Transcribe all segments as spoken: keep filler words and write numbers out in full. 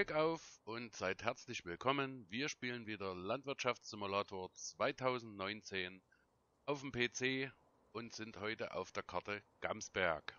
Glück auf und seid herzlich willkommen. Wir spielen wieder Landwirtschaftssimulator zweitausendneunzehn auf dem P C und sind heute auf der Karte Gamsberg.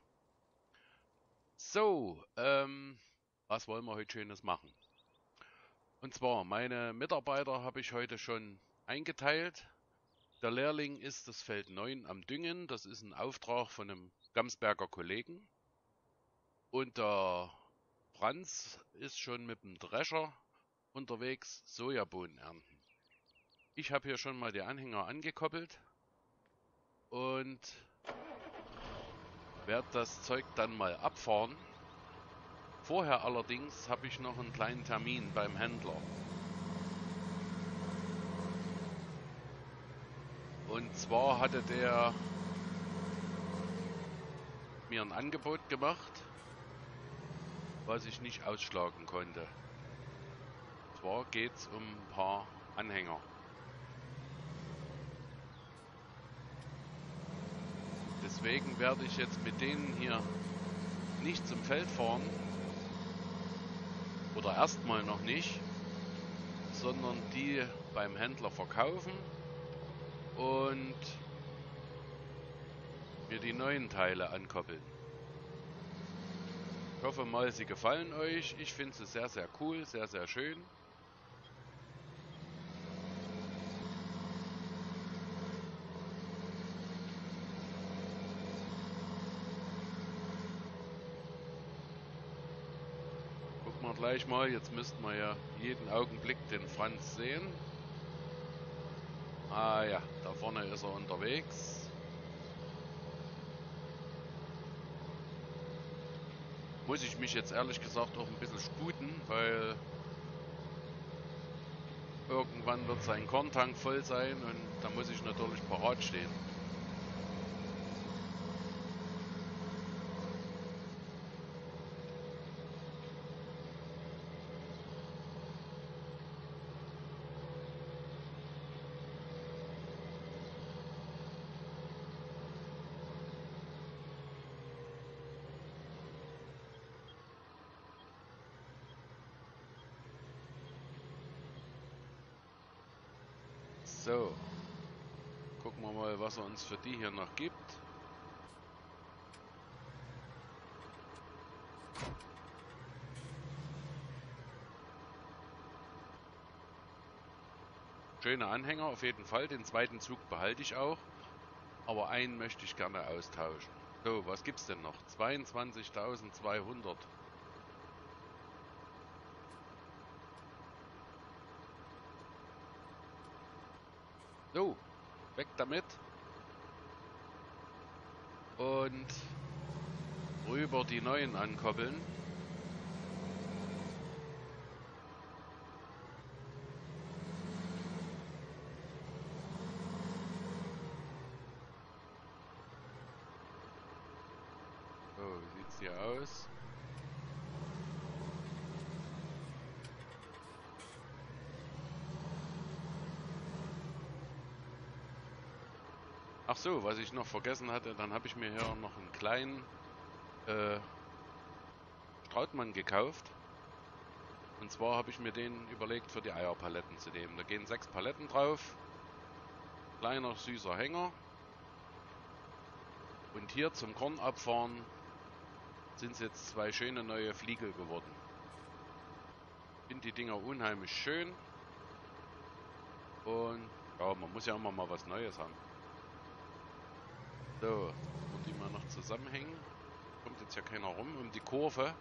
So, ähm, was wollen wir heute Schönes machen? Und zwar, meine Mitarbeiter habe ich heute schon eingeteilt. Der Lehrling ist das Feld neun am Düngen. Das ist ein Auftrag von einem Gamsberger Kollegen. Und der Franz ist schon mit dem Drescher unterwegs, Sojabohnen ernten. Ich habe hier schon mal die Anhänger angekoppelt und werde das Zeug dann mal abfahren. Vorher allerdings habe ich noch einen kleinen Termin beim Händler. Und zwar hatte der mir ein Angebot gemacht, was ich nicht ausschlagen konnte. Und zwar geht es um ein paar Anhänger. Deswegen werde ich jetzt mit denen hier nicht zum Feld fahren. Oder erstmal noch nicht. Sondern die beim Händler verkaufen. Und mir die neuen Teile ankoppeln. Ich hoffe mal, sie gefallen euch. Ich finde sie sehr, sehr cool, sehr, sehr schön. Gucken wir gleich mal. Jetzt müssten wir ja jeden Augenblick den Franz sehen. Ah ja, da vorne ist er unterwegs. Muss ich mich jetzt ehrlich gesagt auch ein bisschen sputen, weil irgendwann wird sein Korntank voll sein und da muss ich natürlich parat stehen. So, gucken wir mal, was er uns für die hier noch gibt. Schöne Anhänger auf jeden Fall, den zweiten Zug behalte ich auch, aber einen möchte ich gerne austauschen. So, was gibt's denn noch? zweiundzwanzigtausendzweihundert. So, weg damit. Und rüber die neuen ankoppeln. So, wie sieht's hier aus? Ach so, was ich noch vergessen hatte, dann habe ich mir hier noch einen kleinen äh, Strautmann gekauft. Und zwar habe ich mir den überlegt für die Eierpaletten zu nehmen. Da gehen sechs Paletten drauf. Kleiner süßer Hänger. Und hier zum Kornabfahren sind es jetzt zwei schöne neue Fliegel geworden. Ich finde die Dinger unheimlich schön. Und ja, man muss ja immer mal was Neues haben. So, und die mal noch zusammenhängen. Kommt jetzt ja keiner rum um die Kurve.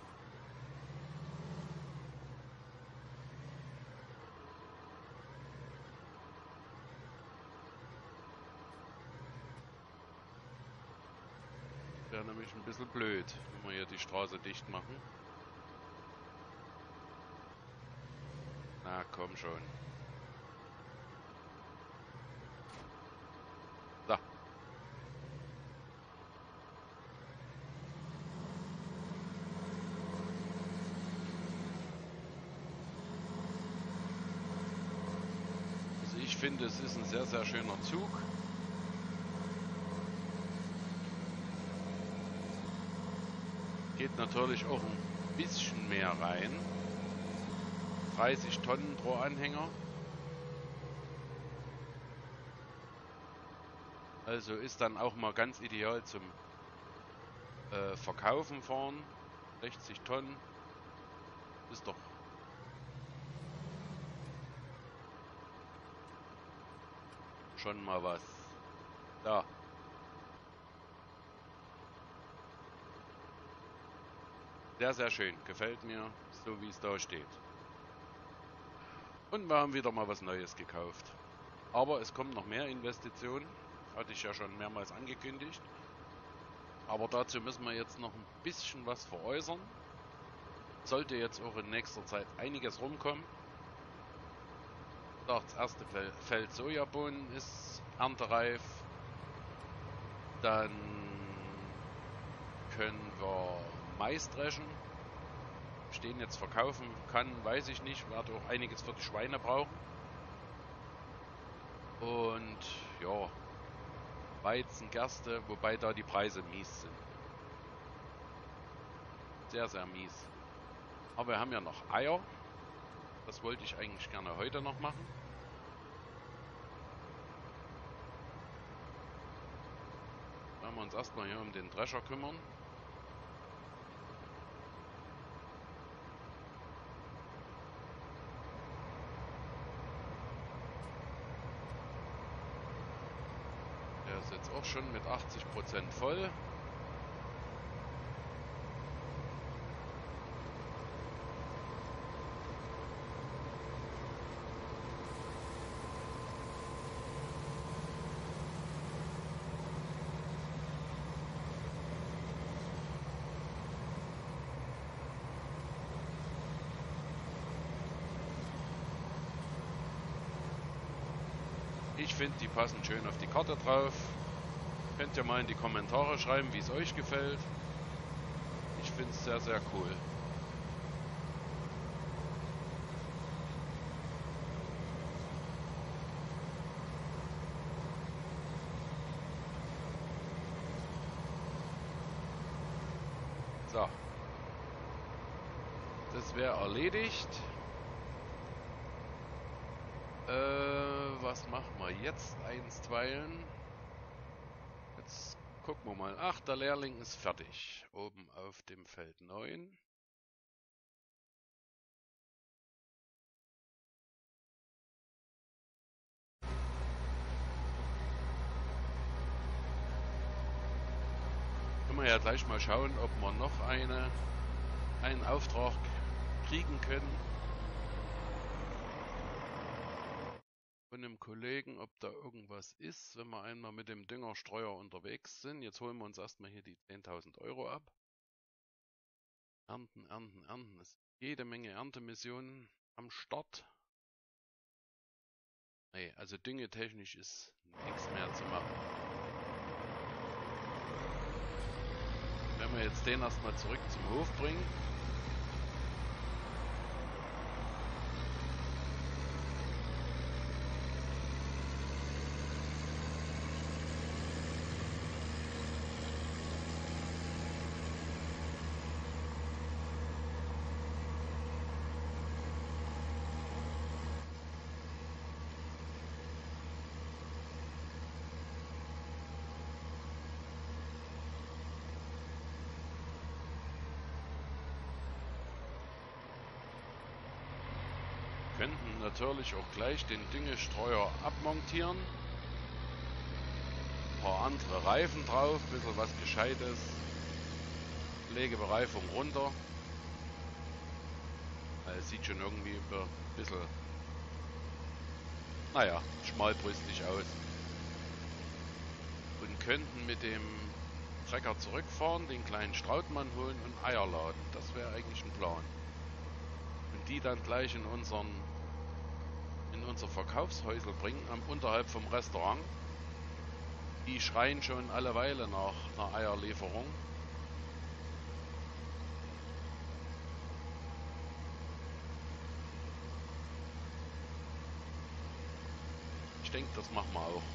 Wäre nämlich ein bisschen blöd, wenn wir hier die Straße dicht machen. Na komm schon. So. Also ich finde, es ist ein sehr, sehr schöner Zug. Geht natürlich auch ein bisschen mehr rein. dreißig Tonnen pro Anhänger. Also ist dann auch mal ganz ideal zum äh, Verkaufen fahren. sechzig Tonnen ist doch schon mal was. Da. Sehr, sehr schön. Gefällt mir, so wie es da steht. Und wir haben wieder mal was Neues gekauft. Aber es kommen noch mehr Investitionen. Hatte ich ja schon mehrmals angekündigt. Aber dazu müssen wir jetzt noch ein bisschen was veräußern. Sollte jetzt auch in nächster Zeit einiges rumkommen. Das erste Feld Sojabohnen ist erntereif. Dann können wir Mais dreschen. Ob ich den jetzt verkaufen kann, weiß ich nicht. Werde auch einiges für die Schweine brauchen. Und ja, Weizen, Gerste, wobei da die Preise mies sind. Sehr, sehr mies. Aber wir haben ja noch Eier. Das wollte ich eigentlich gerne heute noch machen. Werden wir uns erstmal hier um den Drescher kümmern. Der ist jetzt auch schon mit achtzig Prozent voll. Ich finde, die passen schön auf die Karte drauf. Könnt ihr mal in die Kommentare schreiben, wie es euch gefällt. Ich finde es sehr, sehr cool. So. Das wäre erledigt. Äh, was machen wir jetzt einstweilen? Jetzt gucken wir mal. Ach, der Lehrling ist fertig. Oben auf dem Feld neun. Können wir ja gleich mal schauen, ob wir noch eine, einen Auftrag kriegen können. Von einem Kollegen, ob da irgendwas ist, wenn wir einmal mit dem Düngerstreuer unterwegs sind. Jetzt holen wir uns erstmal hier die zehntausend Euro ab. Ernten, ernten, ernten. Es ist jede Menge Erntemissionen am Start. Nee, also düngetechnisch ist nichts mehr zu machen. Wenn wir jetzt den erstmal zurück zum Hof bringen. Könnten natürlich auch gleich den Düngestreuer abmontieren. Ein paar andere Reifen drauf, ein bisschen was Gescheites. Legebereifung runter. Es sieht schon irgendwie ein bisschen, naja, schmalbrüstig aus. Und könnten mit dem Trecker zurückfahren, den kleinen Strautmann holen und Eier laden. Das wäre eigentlich ein Plan. Und die dann gleich in unseren in unser Verkaufshäusl bringen, am unterhalb vom Restaurant. Die schreien schon alle Weile nach einer Eierlieferung. Ich denke, das machen wir auch.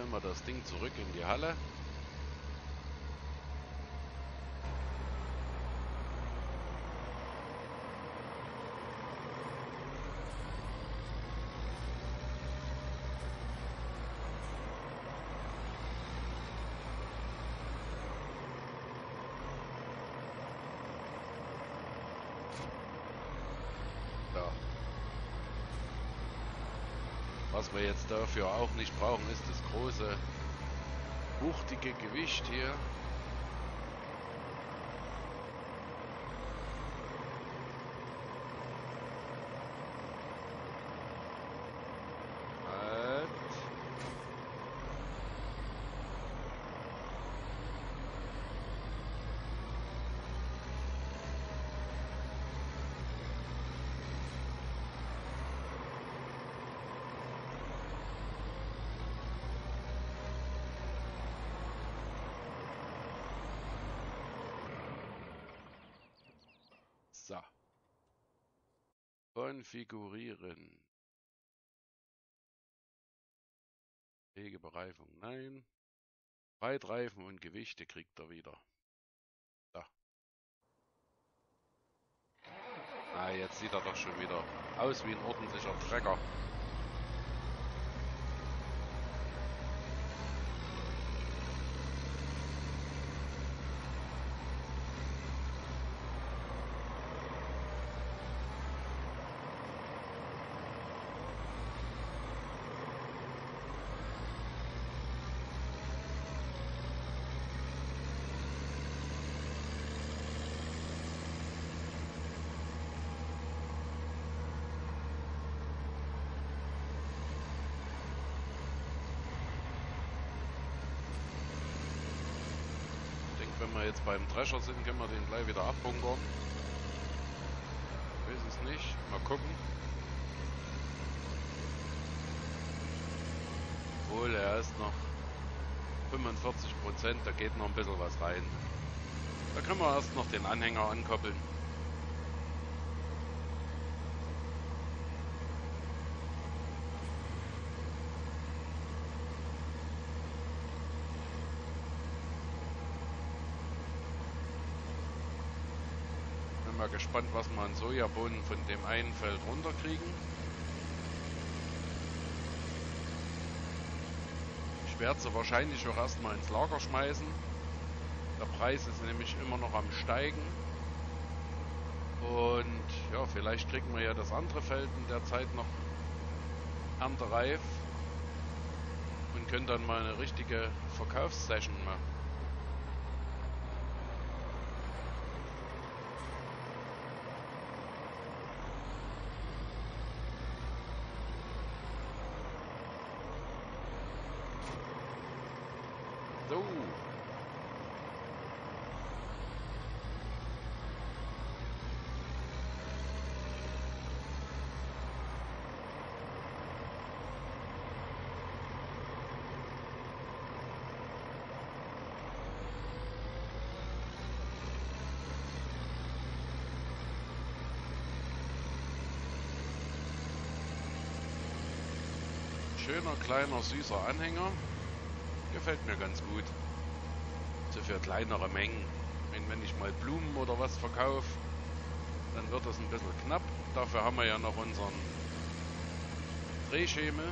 stellen wir das Ding zurück in die Halle. Was wir jetzt dafür auch nicht brauchen, ist das große, wuchtige Gewicht hier. Halt. So. Konfigurieren. Wegebereifung, nein. Breitreifen und Gewichte kriegt er wieder. So. Ah, jetzt sieht er doch schon wieder aus wie ein ordentlicher Trecker. Wenn wir jetzt beim Drescher sind, können wir den gleich wieder abbunkern. Ich weiß es nicht. Mal gucken. Obwohl, er ist noch fünfundvierzig Prozent, da geht noch ein bisschen was rein. Da können wir erst noch den Anhänger ankoppeln. Mal gespannt, was wir an Sojabohnen von dem einen Feld runterkriegen. Ich werde sie wahrscheinlich auch erstmal ins Lager schmeißen. Der Preis ist nämlich immer noch am Steigen. Und ja, vielleicht kriegen wir ja das andere Feld in der Zeit noch erntereif und können dann mal eine richtige Verkaufssession machen. So. Schöner, kleiner, süßer Anhänger. Gefällt mir ganz gut. So für kleinere Mengen. Wenn, wenn ich mal Blumen oder was verkaufe, dann wird das ein bisschen knapp. Dafür haben wir ja noch unseren Drehschemel.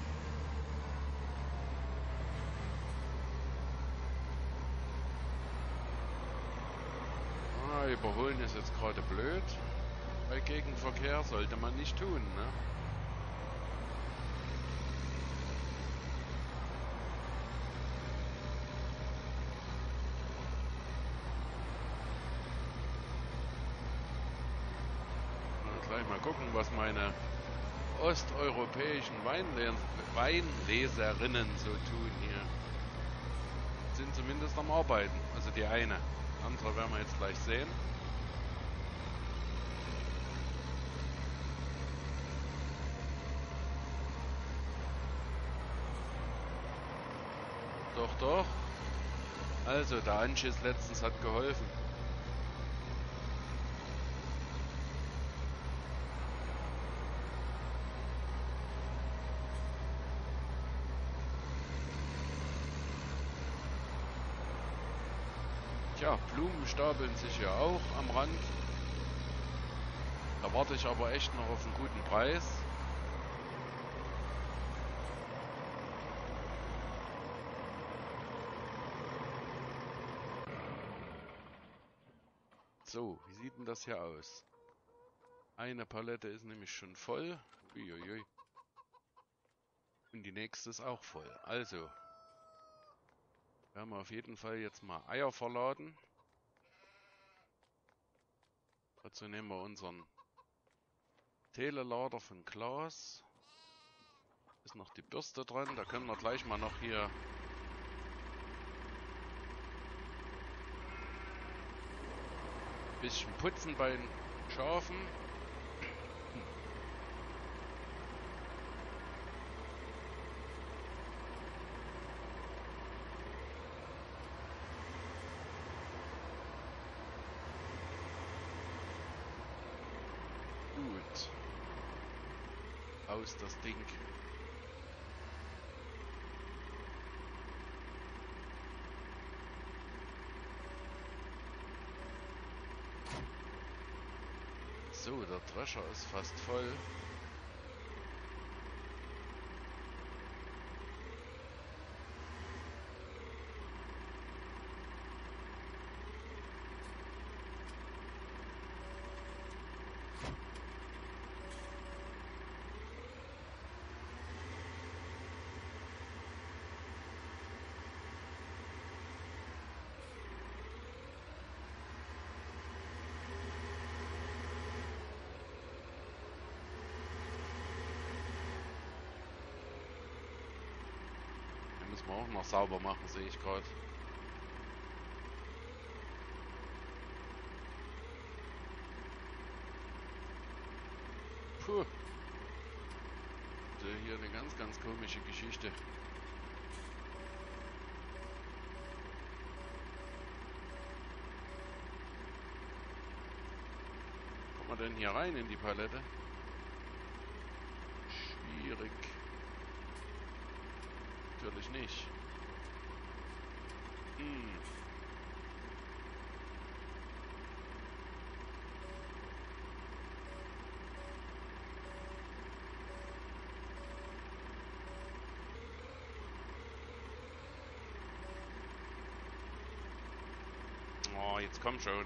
Ah, überholen ist jetzt gerade blöd. Bei Gegenverkehr sollte man nicht tun, ne? Mal gucken, was meine osteuropäischen Weinles Weinleserinnen so tun hier. Sind zumindest am Arbeiten. Also die eine. Die andere werden wir jetzt gleich sehen. Doch, doch. Also der Anschiss letztens hat geholfen. Tja, Blumen stapeln sich ja auch am Rand. Da warte ich aber echt noch auf einen guten Preis. So, wie sieht denn das hier aus? Eine Palette ist nämlich schon voll. Uiuiui. Und die nächste ist auch voll. Also, werden wir auf jeden Fall jetzt mal Eier verladen. Dazu nehmen wir unseren Telelader von Klaas. Ist noch die Bürste dran. Da können wir gleich mal noch hier ein bisschen putzen bei den Schafen. Gut. Aus das Ding. So, der Drescher ist fast voll. Müssen wir auch noch sauber machen, sehe ich gerade. Puh. So, hier eine ganz, ganz komische Geschichte. Kommt man denn hier rein in die Palette? Schwierig. Natürlich nicht. Hm. Oh, jetzt komm schon.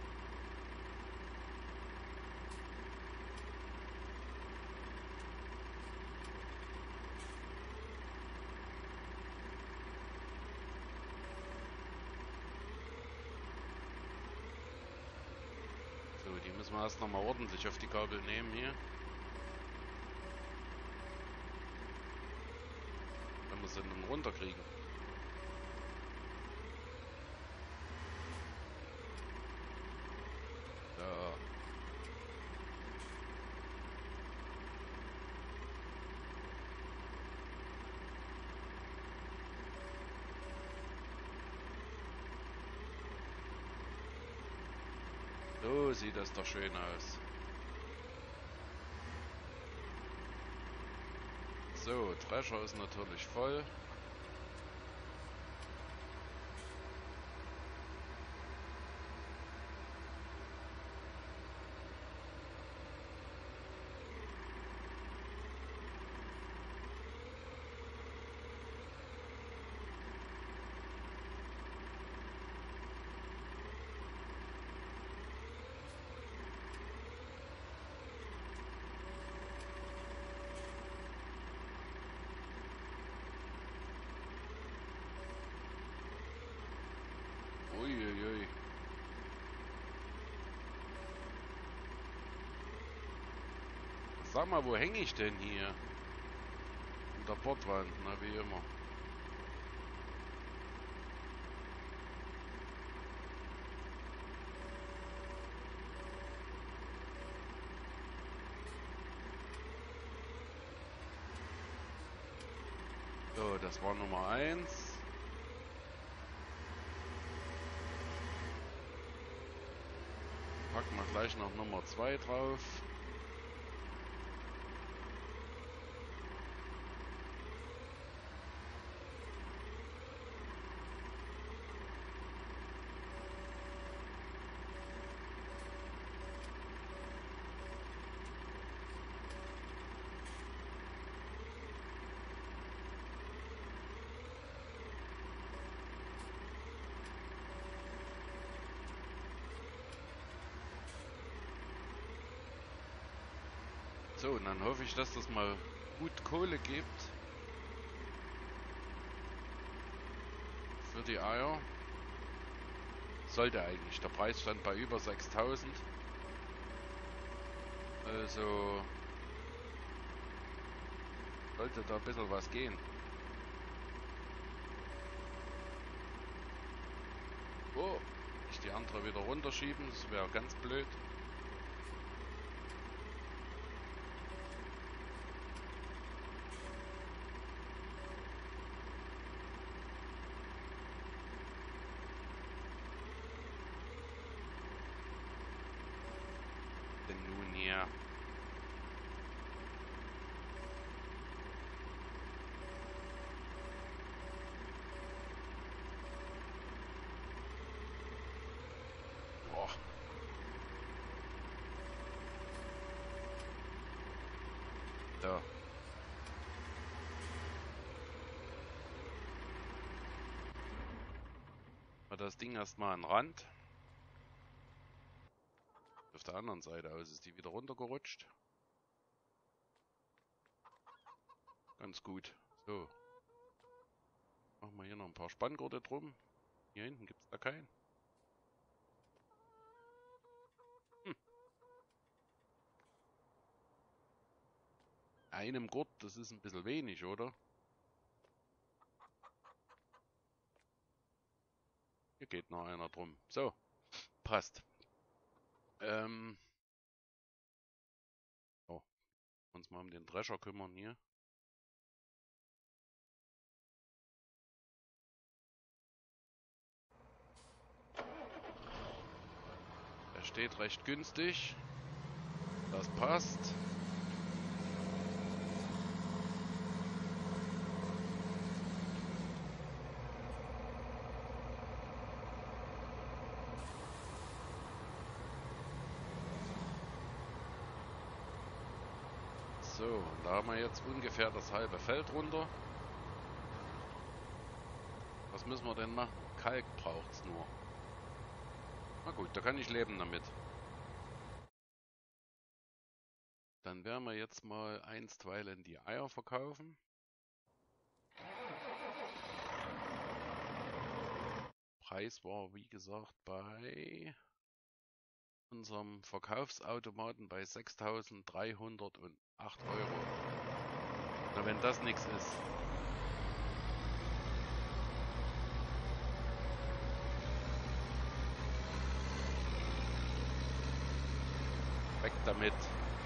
Die müssen wir erst noch mal ordentlich auf die Kabel nehmen hier. Wenn wir sie dann runterkriegen. Ja. So sieht das doch schön aus. So, Drescher ist natürlich voll. Uiuiui. Sag mal, wo hänge ich denn hier? In der Bordwand, na wie immer. So, das war Nummer eins. Packen wir gleich noch Nummer zwei drauf. So, und dann hoffe ich, dass das mal gut Kohle gibt. Für die Eier. Sollte eigentlich. Der Preis stand bei über sechstausend. Also sollte da ein bisschen was gehen. Oh, ich die andere wieder runterschieben, das wäre ganz blöd. Denn nun hier. Boah. So. Das Ding erstmal an den Rand. Auf der anderen Seite aus ist die wieder runtergerutscht. Ganz gut. So. Machen wir hier noch ein paar Spanngurte drum. Hier hinten gibt es da keinen. Hm. Einem Gurt, das ist ein bisschen wenig, oder? Hier geht noch einer drum. So. Passt. Ähm. Oh. Uns mal um den Drescher kümmern hier. Er steht recht günstig. Das passt. So, da haben wir jetzt ungefähr das halbe Feld runter. Was müssen wir denn machen? Kalk braucht es nur. Na gut, da kann ich leben damit. Dann werden wir jetzt mal einstweilen die Eier verkaufen. Preis war wie gesagt bei unserem Verkaufsautomaten bei sechstausenddreihundertacht Euro. Na, wenn das nichts ist. Weg damit.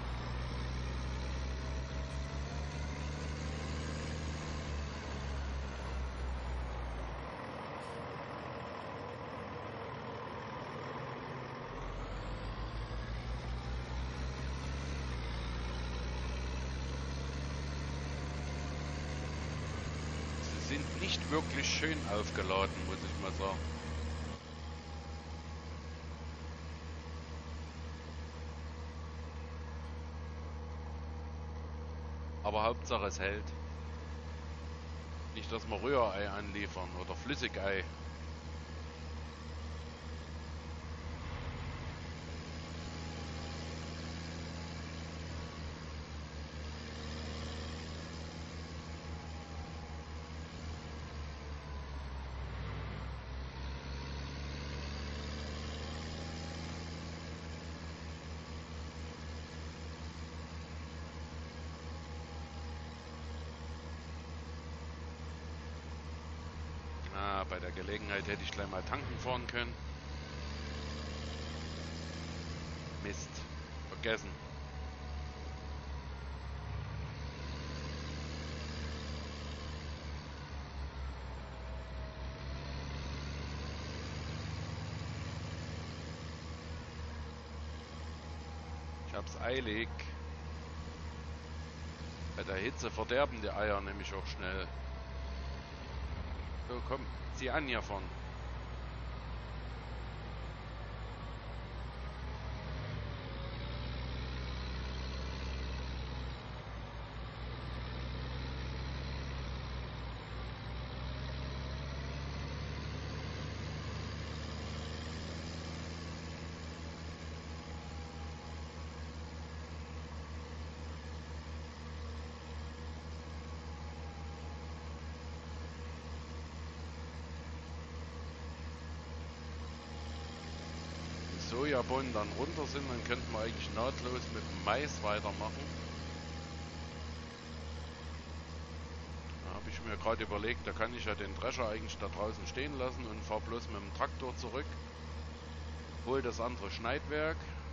Sie sind nicht wirklich schön aufgeladen, muss ich mal sagen. Aber Hauptsache es hält. Nicht, dass wir Rührei anliefern oder Flüssigei. Ah, bei der Gelegenheit hätte ich gleich mal tanken fahren können. Mist. Vergessen. Ich hab's eilig. Bei der Hitze verderben die Eier nämlich auch schnell. So, komm, zieh an hier vorn. Sojabohnen dann runter sind, dann könnten wir eigentlich nahtlos mit dem Mais weitermachen. Da habe ich mir gerade überlegt, da kann ich ja den Drescher eigentlich da draußen stehen lassen und fahre bloß mit dem Traktor zurück. Hol das andere Schneidwerk.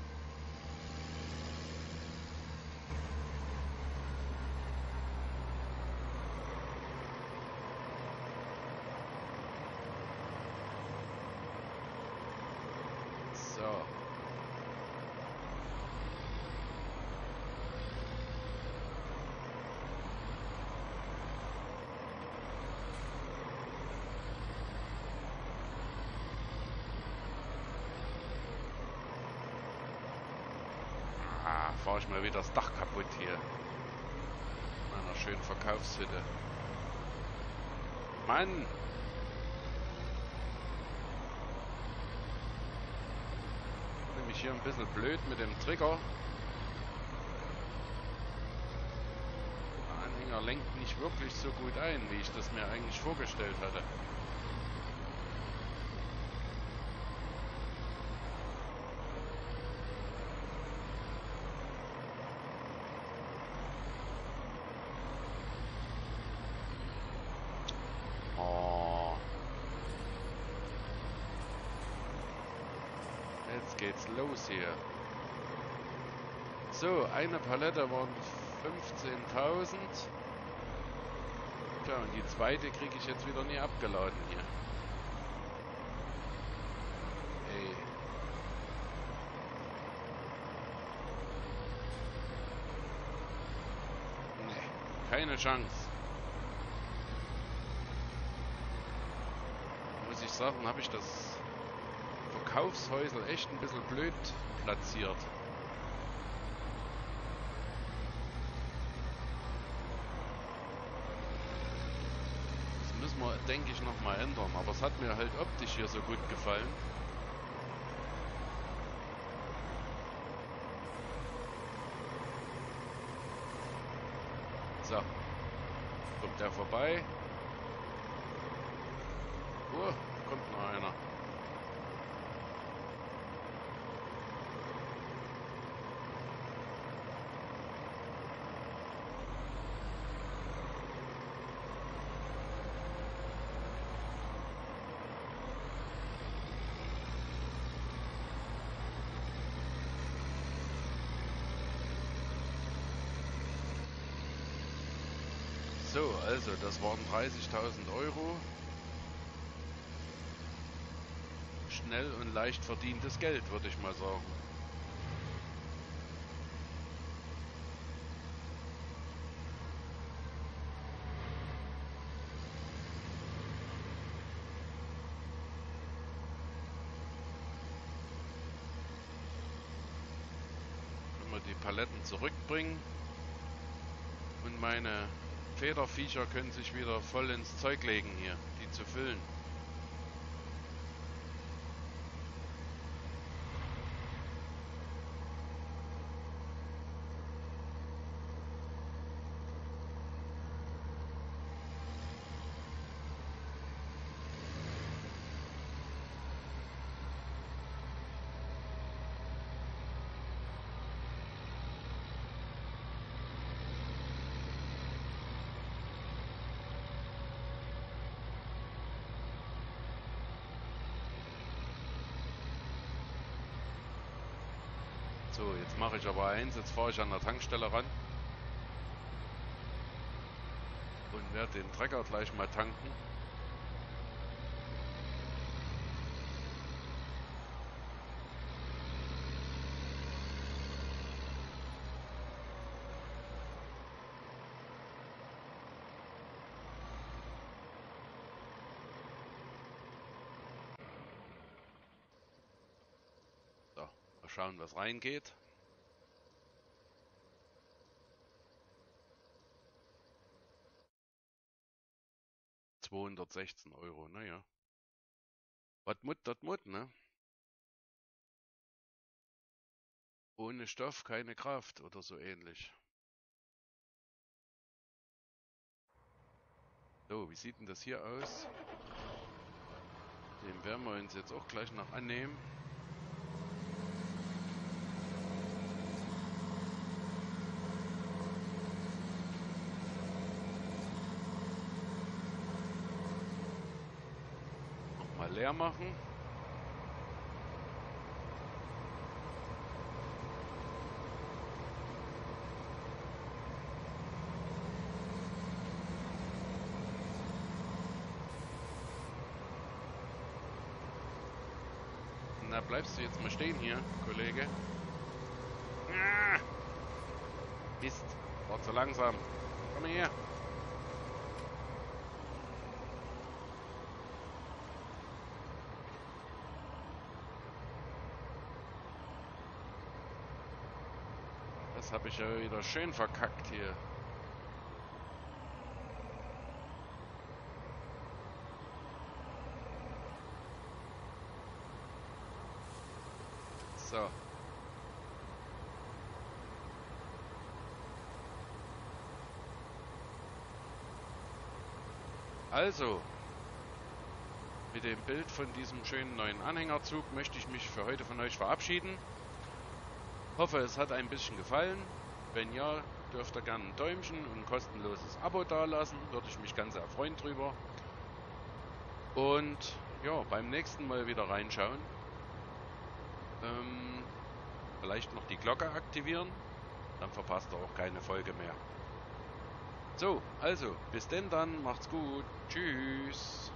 So. Ah, fahre ich mal wieder das Dach kaputt hier. In einer schönen Verkaufshütte. Mann! Nämlich hier ein bisschen blöd mit dem Trigger. Der Anhänger lenkt nicht wirklich so gut ein, wie ich das mir eigentlich vorgestellt hatte. Jetzt geht's los hier. So, eine Palette waren fünfzehntausend. Tja, und die zweite kriege ich jetzt wieder nie abgeladen hier. Ey. Nee, keine Chance. Muss ich sagen, habe ich das Verkaufshäusl echt ein bisschen blöd platziert. Das müssen wir, denke ich, noch mal ändern. Aber es hat mir halt optisch hier so gut gefallen. So. Kommt der vorbei? Oh, kommt noch einer. So, also das waren dreißigtausend Euro. Schnell und leicht verdientes Geld, würde ich mal sagen. Können wir die Paletten zurückbringen und meine Federviecher können sich wieder voll ins Zeug legen hier, die zu füllen. So, jetzt mache ich aber eins, jetzt fahre ich an der Tankstelle ran und werde den Trecker gleich mal tanken. So, mal schauen, was reingeht. zweihundertsechzehn Euro, naja. Was mut, dat mut, ne? Ohne Stoff keine Kraft oder so ähnlich. So, wie sieht denn das hier aus? Dem werden wir uns jetzt auch gleich noch annehmen. leer machen. Na, bleibst du jetzt mal stehen hier, Kollege? Ah, Mist, war zu langsam. Komm her. Das habe ich ja wieder schön verkackt hier. So. Also, mit dem Bild von diesem schönen neuen Anhängerzug möchte ich mich für heute von euch verabschieden. Hoffe, es hat ein bisschen gefallen. Wenn ja, dürft ihr gerne ein Däumchen und ein kostenloses Abo dalassen. Würde ich mich ganz sehr freuen drüber. Und ja, beim nächsten Mal wieder reinschauen. Ähm, vielleicht noch die Glocke aktivieren. Dann verpasst ihr auch keine Folge mehr. So, also, bis denn dann. Macht's gut. Tschüss.